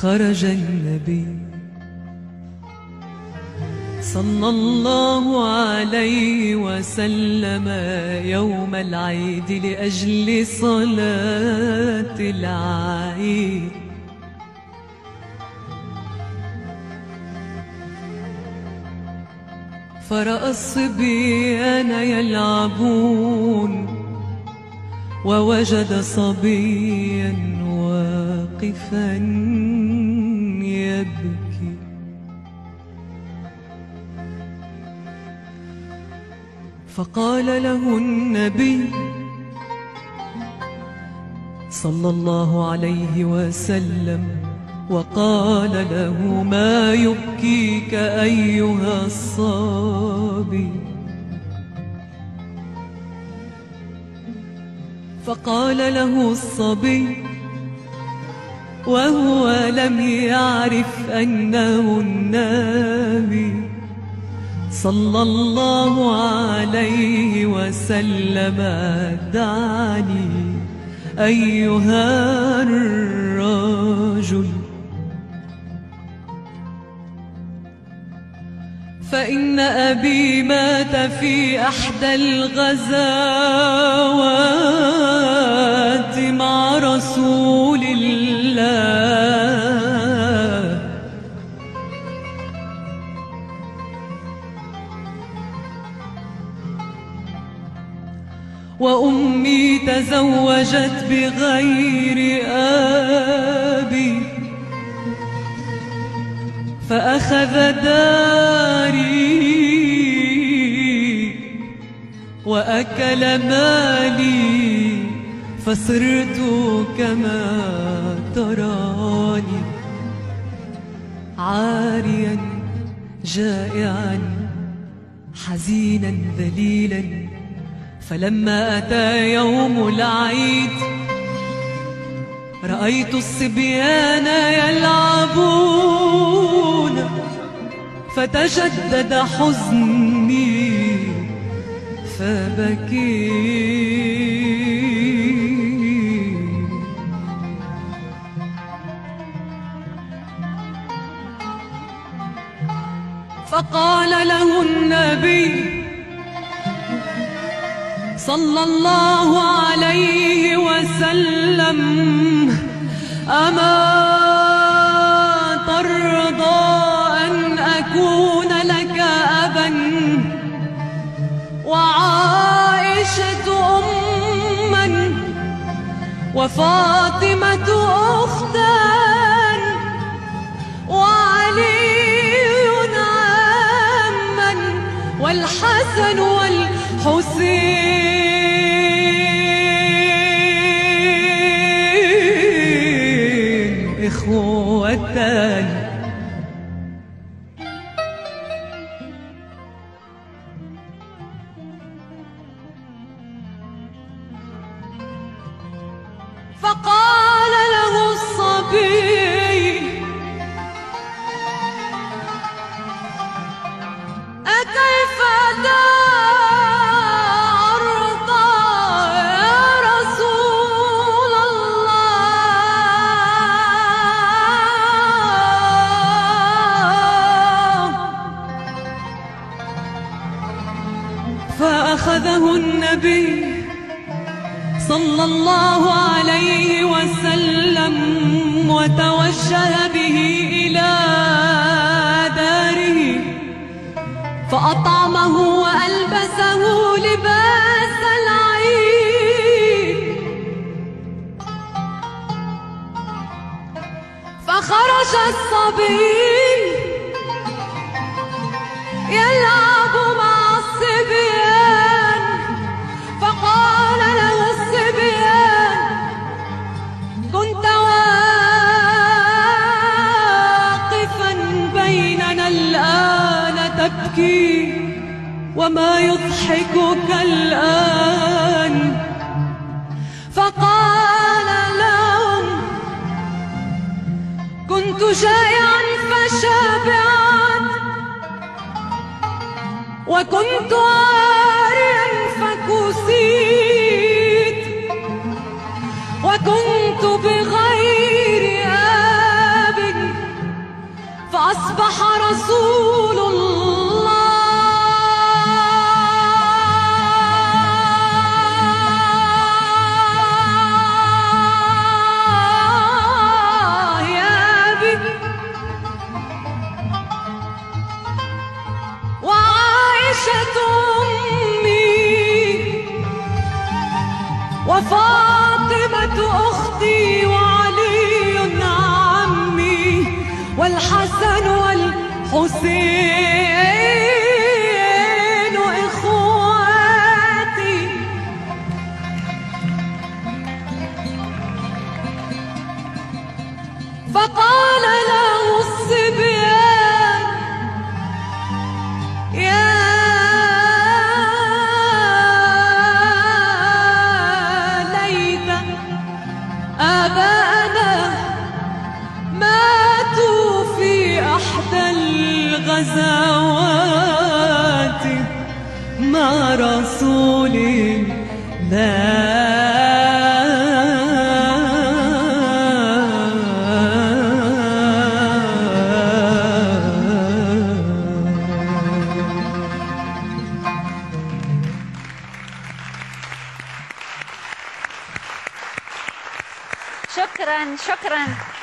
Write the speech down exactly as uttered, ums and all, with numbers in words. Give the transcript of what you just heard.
خرج النبي صلى الله عليه وسلم يوم العيد لأجل صلاة العيد، فرأى الصبيان يلعبون ووجد صبيا واقفا يبكي، فقال له النبي صلى الله عليه وسلم وقال له: ما يبكيك أيها الصبي؟ فقال له الصبي وهو لم يعرف أنه النبي صلى الله عليه وسلم: دعني أيها الرجل، فإن أبي مات في أحدى الغزوات مع رسول الله، وأمي تزوجت بغير أبي، فأخذ داري وأكل مالي، فصرت كما تراني عاريا جائعا حزينا ذليلا. فلما أتى يوم العيد رأيت الصبيان يلعبون، فتجدد حزني فبكيت، فقال له النبي صلى الله عليه وسلم: أما ترضى أن أكون لك أبا وعائشة أما وفاطمة أختا وعلي عما والحسن والحسين إخوتان؟ فقال له الصبي: أكيف ترضى يا رسول الله؟ فأخذه النبي صلى الله عليه وسلم وتوجه به إلى داره، فأطعمه وألبسه لباس العيد، فخرج الصبي يلعب مع الصبيان، فقال له الصبيان: كنت واقفا بيننا الآن تبكي، وما يضحكك الآن؟ فقال لهم: كنت جائعا فشبعت، وكنت عاريا فكسيت، وكنت بغير آب أصبح رسول الله يا أبي وعائشة أمي وفاطمة أختي وعلي عمي والحسن والحسين إخواتي. فقال له الصبيان يا ليت آباءنا ماتوا في أحدى الغزوات مع رسول الله. شكرا شكرا.